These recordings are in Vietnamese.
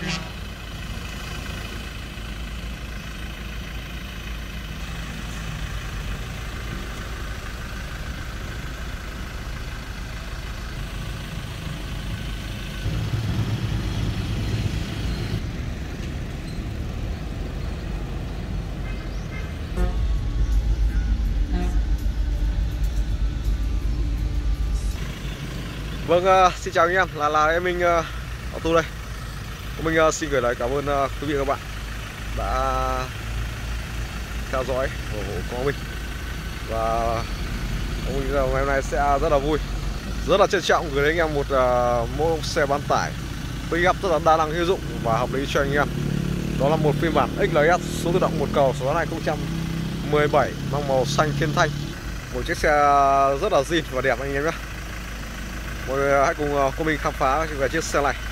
Vâng, xin chào anh em, là em Minh Auto đây. Mình xin gửi lời cảm ơn quý vị và các bạn đã theo dõi ủng hộ của mình. Và mình ngày hôm nay sẽ rất là vui, rất là trân trọng gửi đến anh em một mẫu xe bán tải pick-up rất là đa năng, hữu dụng và hợp lý cho anh em. Đó là một phiên bản XLS số tự động một cầu số 2017 mang màu xanh thiên thanh. Một chiếc xe rất là zin và đẹp anh em nhé. Mọi người hãy cùng mình khám phá về chiếc xe này.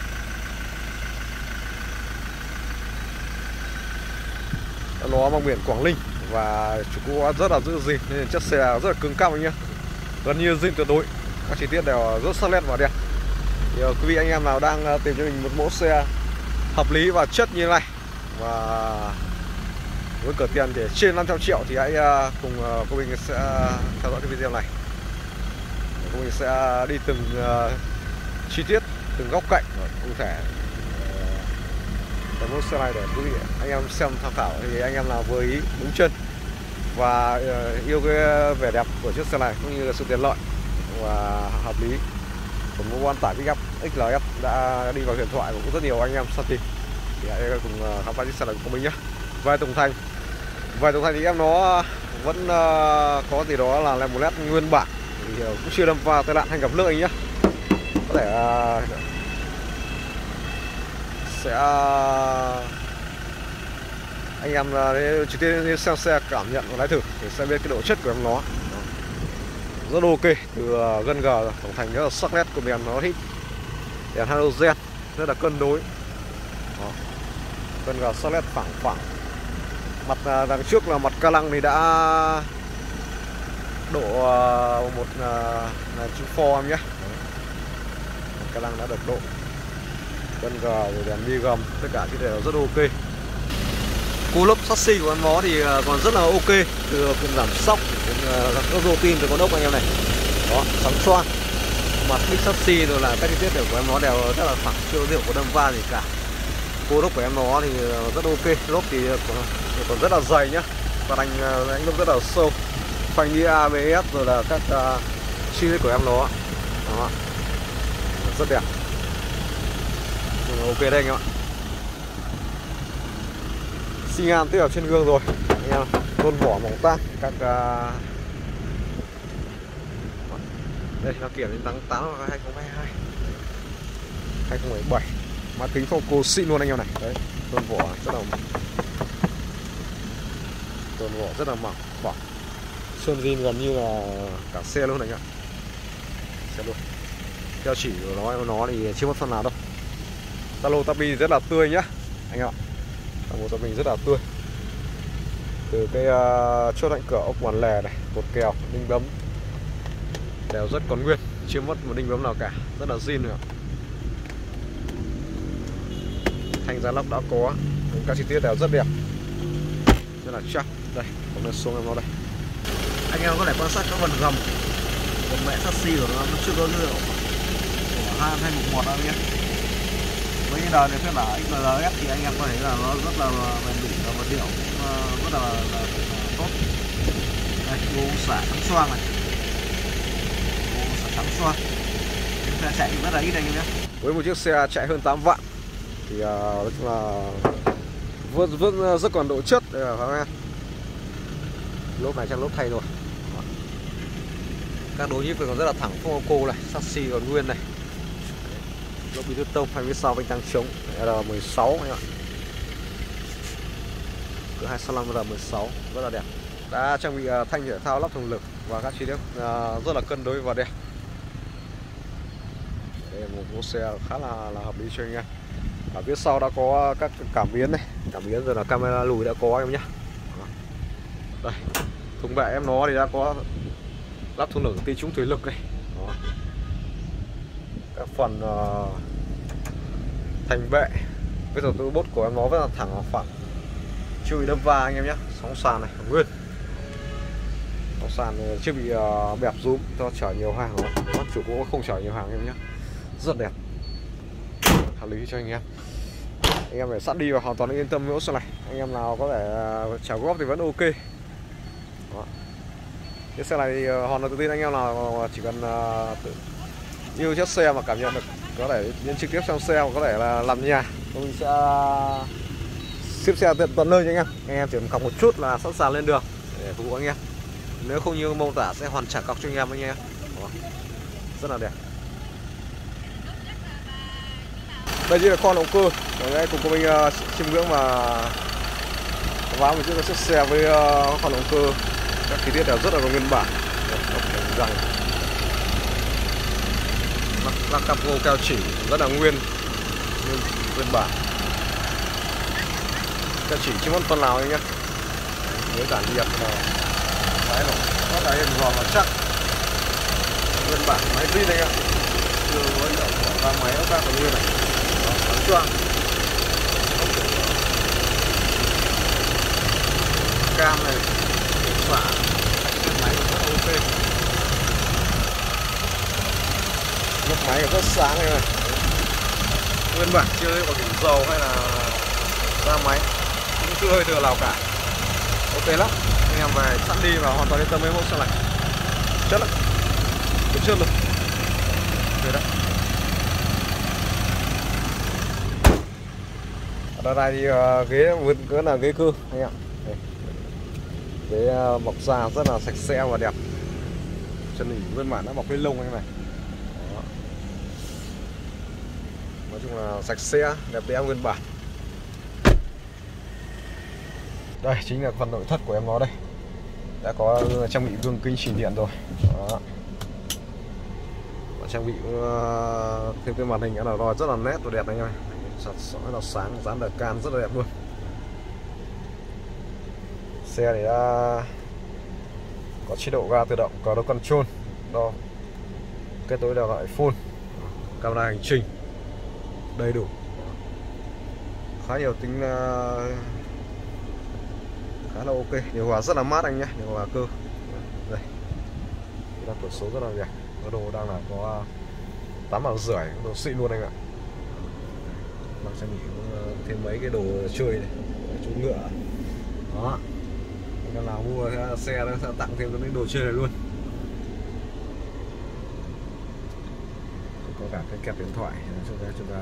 Nó mang biển Quảng Ninh và chủ cũ rất là giữ gìn nên chiếc xe rất là cứng cáp anh nhé, gần như zin tuyệt đối. Các chi tiết đều rất sắc nét và đẹp. Thì quý vị anh em nào đang tìm cho mình một mẫu xe hợp lý và chất như thế này và với cửa tiền để trên 500 triệu thì hãy cùng mình sẽ theo dõi cái video này. Mình sẽ đi từng chi tiết, từng góc cạnh cụ thể của mẫu xe này để quý vị anh em xem tham khảo. Thì anh em nào vừa ý, đúng chân và yêu cái vẻ đẹp của chiếc xe này cũng như sự tiện lợi và hợp lý của mẫu bán tải pick-up XLS đã đi vào huyền thoại của cũng rất nhiều anh em săn tìm, thì hãy cùng khám phá chiếc xe này của mình nhé. Vai tổng thành thì em nó vẫn có gì đó là một nét nguyên bản, thì cũng chưa đâm vào tai nạn hay gặp nước anh nhé. Có thể sẽ anh em trực tiếp xem xe cảm nhận và lái thử để xem biết cái độ chất của em nó. Rất ok, từ gân gờ tổng thành rất là sắc nét của đèn nó hít, đèn halogen rất là cân đối. Đó. Gân gờ sắc nét phẳng. Mặt đằng trước là mặt ca lăng thì đã độ một là chữ pho em nhé. Ca lăng đã được độ, gân gờ rồi đèn bi gầm, tất cả cái đều rất ok. Cú lốp chassis của con nó thì còn rất là ok, từ phần giảm sóc, các rô pin từ con ốc anh em này. Đó, sáng xoan. Mặt đít chassis rồi là các chi tiết của em nó đều rất là phẳng, chưa rượu có đâm va gì cả. Cú lốp của em nó thì rất ok, lốp thì còn rất là dày nhá, và đánh lốp rất là sâu. Phanh đi ABS rồi là các chi tiết của em nó. Đó. Rất đẹp. Ok đây anh em ạ. Xi nhan tiếp ở trên gương rồi anh em, tôn vỏ mỏng tang các đây nó kiểm đến tháng 8 năm 2022 2017, máy tính Foco xịn luôn anh em này. Đấy, tôn vỏ rất là mỏng bỏng, sơn zin gần như là cả xe luôn anh ạ. Xe luôn. Theo chỉ của nó thì chưa mất phần nào đâu. Talo tabi rất là tươi nhá anh ạ. Một tấm mình rất là tươi, từ cái chốt cạnh cửa, ốc hoàn lề này, cột kèo, đinh bấm đều rất còn nguyên, chưa mất một đinh bấm nào cả, rất là zin nữa. Thanh giá lắp đã có, các chi tiết đều rất đẹp, rất là chắc. Đây, có lên xuống em nó đây. Anh em có thể quan sát các phần gầm, phần mẹ chassis của nó chưa có dữ liệu của 2211 đâu nhé. Với như đời này phiên bản XLS thì anh em có thấy là nó rất là bền bỉ và vật liệu rất là tốt. Đây, bô xả trắng xoang này, bô xả trắng xoang. Xe chạy rất là ít anh em nhé. Với một chiếc xe chạy hơn 8 vạn thì nói chung là vẫn rất còn độ chất đây là các em. Lốp này chắc lốp thay rồi. Các đối nhíp còn rất là thẳng, không có cô này, chassis còn nguyên này. Lốp bi tông phanh phía sau vành tăng chống R16 anh ạ. Cửa 265 R16 rất là đẹp. Đã trang bị thanh thể thao lắp thùng lực và các chi tiết rất là cân đối và đẹp. Đây là một mẫu xe khá là hợp lý cho anh em. Ở phía sau đã có các cảm biến này, cảm biến rồi là camera lùi đã có em nhé. Đây, thùng bệ em nó thì đã có lắp thùng lực tí trúng thủy lực này. Đó. Các phần thành bệ Bây giờ tôi bốt của em nó rất là thẳng phẳng, chưa bị đâm va anh em nhé. Sóng sàn này nguyên, sóng sàn chưa bị bẹp rúm cho chở nhiều hàng, nó chủ cũng không chở nhiều hàng em nhé, rất đẹp, hợp lý cho anh em. Anh em phải sẵn đi và hoàn toàn yên tâm với ô xe này. Anh em nào có thể trả góp thì vẫn ok. Đó. Cái xe này thì hoàn toàn tự tin anh em nào chỉ cần yêu chiếc xe mà cảm nhận được, có thể đến trực tiếp trong xe hoặc có thể là làm nhà, tôi sẽ ship xe tận nơi cho anh em. Anh em chỉ cần cọc một chút là sẵn sàng lên đường để phục vụ anh em. Nếu không như mô tả sẽ hoàn trả cọc cho anh em. Đó. Rất là đẹp. Đây chỉ là con động cơ. Đấy, cùng mình chiêm ngưỡng và vá một chiếc xe với con động cơ. Các chi tiết đều rất là nguyên bản. Rằng lắp capo keo chỉ rất là nguyên bản. Keo chỉ chứ phân nào anh nhé. Với cả liệt là máy nổ rất là êm giòn và chắc. Nguyên bản máy zin anh ạ. Chưa có hiệu của ra máy ốc các còn nguyên này. Đó, bắn choang. Cam này, xả máy rất là ok. Nước máy rất sáng này, nguyên bản chưa có điểm dầu hay là ra máy, cũng chưa hơi thừa nào cả, ok lắm. Anh em về sẵn đi và hoàn toàn yên tâm với mẫu xe này, chất lắm, được chưa luôn, ok đấy. Ở đây thì ghế vẫn là ghế cơ anh em, ghế bọc da rất là sạch sẽ và đẹp, chân đỉ nguyên bản đã bọc lên lông anh này. Đó. Nói chung là sạch sẽ, đẹp đẽ nguyên bản. Đây chính là phần nội thất của em nó đây, đã có trang bị gương kính chỉnh điện rồi. Đó. Trang bị thêm cái màn hình Android rất là nét và đẹp anh em, rất là sáng, dán đờ can rất là đẹp luôn. Xe này đã có chế độ ga tự động, có đầu control, đo kết nối đều lại full, camera hành trình đầy đủ, khá nhiều tính, khá là ok. Điều hòa rất là mát anh nhé, điều hòa cơ. Đây, là cửa số rất là đẹp, có đồ đang là có 8,5 độ xịn luôn anh ạ. Mang trang bị thêm mấy cái đồ chơi này, chú ngựa. Đó. Anh nào mua xe nó sẽ tặng thêm cái đồ chơi này luôn. Có cả cái kẹp điện thoại chúng ta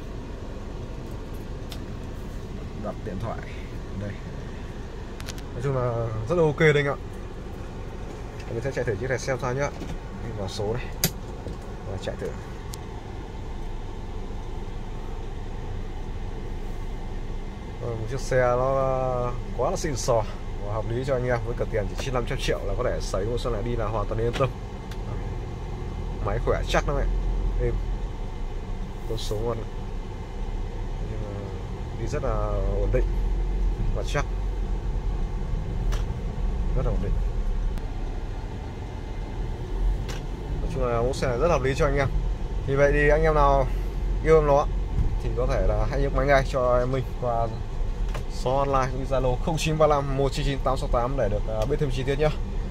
đặt điện thoại đây. Nói chung là rất là ok đây anh ạ. Mình sẽ chạy thử chiếc này xem sao nhá. Đi vào số này và chạy thử. Một chiếc xe nó quá là xịn sò và hợp lý cho anh em, với cả tiền chỉ 500 triệu là có thể sấy một xe này đi là hoàn toàn yên tâm. Máy khỏe chắc lắm ạ, êm, tốt số luôn, đi rất là ổn định và chắc, rất là ổn định. Nói chung là mẫu xe này rất hợp lý cho anh em. Vì vậy thì anh em nào yêu em nó thì có thể là hãy nhấc máy ngay cho em mình qua số online cũng như Zalo 0935 199 868 để được biết thêm chi tiết nhé.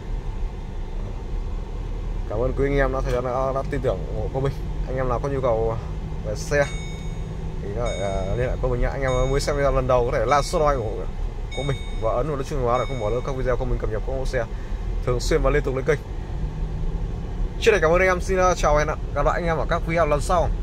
Cảm ơn quý anh em đã tin tưởng ủng hộ của mình. Anh em nào có nhu cầu về xe thì có thể liên lạc với mình nhé. Anh em mới xem video lần đầu có thể like subscribe ủng hộ của mình và ấn vào nút chuông báo để không bỏ lỡ các video của mình cập nhật các mẫu xe thường xuyên và liên tục lên kênh. Trước đây cảm ơn anh em, xin chào và hẹn gặp lại anh em ở các video lần sau.